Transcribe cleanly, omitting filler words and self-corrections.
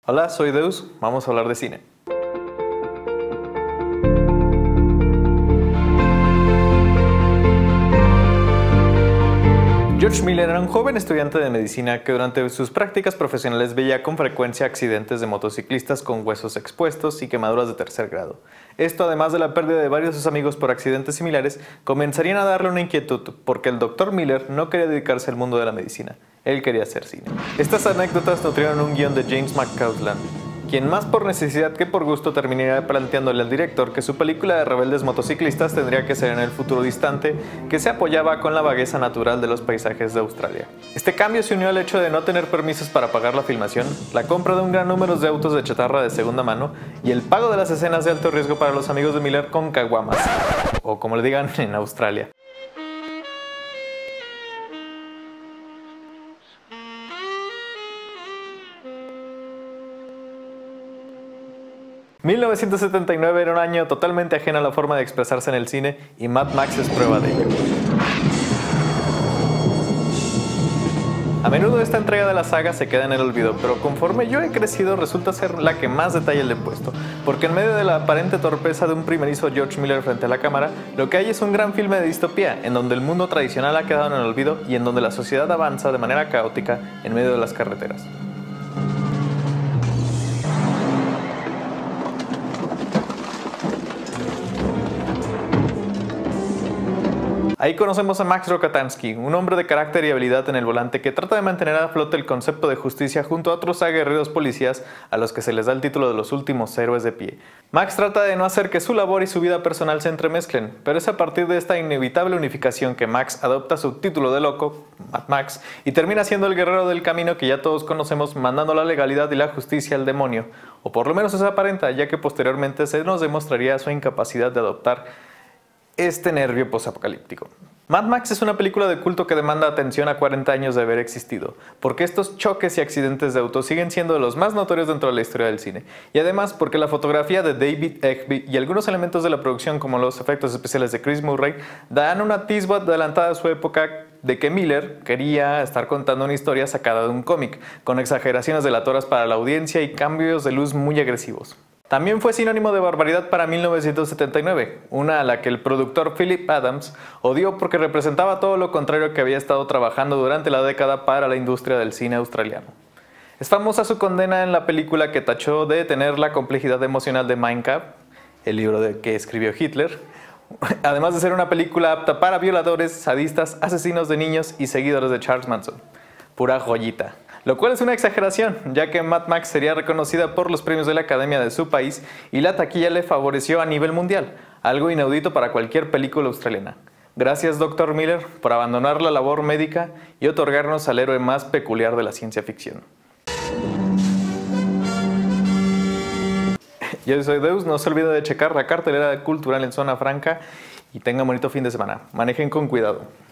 Hola, soy Deus, vamos a hablar de cine. George Miller era un joven estudiante de medicina que durante sus prácticas profesionales veía con frecuencia accidentes de motociclistas con huesos expuestos y quemaduras de tercer grado. Esto, además de la pérdida de varios de sus amigos por accidentes similares, comenzarían a darle una inquietud, porque el Dr. Miller no quería dedicarse al mundo de la medicina, él quería hacer cine. Estas anécdotas nutrieron un guión de James McCausland, quien más por necesidad que por gusto terminaría planteándole al director que su película de rebeldes motociclistas tendría que ser en el futuro distante, que se apoyaba con la vagueza natural de los paisajes de Australia. Este cambio se unió al hecho de no tener permisos para pagar la filmación, la compra de un gran número de autos de chatarra de segunda mano y el pago de las escenas de alto riesgo para los amigos de Miller con caguamas, o como le digan en Australia. ...1979 era un año totalmente ajeno a la forma de expresarse en el cine y Mad Max es prueba de ello. A menudo esta entrega de la saga se queda en el olvido, pero conforme yo he crecido resulta ser la que más detalle le he puesto, porque en medio de la aparente torpeza de un primerizo George Miller frente a la cámara, lo que hay es un gran filme de distopía, en donde el mundo tradicional ha quedado en el olvido y en donde la sociedad avanza de manera caótica en medio de las carreteras. Ahí conocemos a Max Rokatansky, un hombre de carácter y habilidad en el volante que trata de mantener a flote el concepto de justicia junto a otros aguerridos policías a los que se les da el título de los últimos héroes de pie. Max trata de no hacer que su labor y su vida personal se entremezclen, pero es a partir de esta inevitable unificación que Max adopta su título de loco, Mad Max, y termina siendo el guerrero del camino que ya todos conocemos, mandando la legalidad y la justicia al demonio, o por lo menos eso aparenta, ya que posteriormente se nos demostraría su incapacidad de adoptar este nervio posapocalíptico. Mad Max es una película de culto que demanda atención a 40 años de haber existido, porque estos choques y accidentes de auto siguen siendo de los más notorios dentro de la historia del cine, y además porque la fotografía de David Egby y algunos elementos de la producción como los efectos especiales de Chris Murray dan un atisbo adelantada a su época de que Miller quería estar contando una historia sacada de un cómic, con exageraciones delatoras para la audiencia y cambios de luz muy agresivos. También fue sinónimo de barbaridad para 1979, una a la que el productor Philip Adams odió porque representaba todo lo contrario que había estado trabajando durante la década para la industria del cine australiano. Es famosa su condena en la película que tachó de tener la complejidad emocional de Mein Kampf, el libro que escribió Hitler, además de ser una película apta para violadores, sadistas, asesinos de niños y seguidores de Charles Manson. Pura joyita. Lo cual es una exageración, ya que Mad Max sería reconocida por los premios de la Academia de su país y la taquilla le favoreció a nivel mundial, algo inaudito para cualquier película australiana. Gracias Dr. Miller por abandonar la labor médica y otorgarnos al héroe más peculiar de la ciencia ficción. Yo soy Deus, no se olviden de checar la cartelera cultural en Zona Franca y tengan bonito fin de semana. Manejen con cuidado.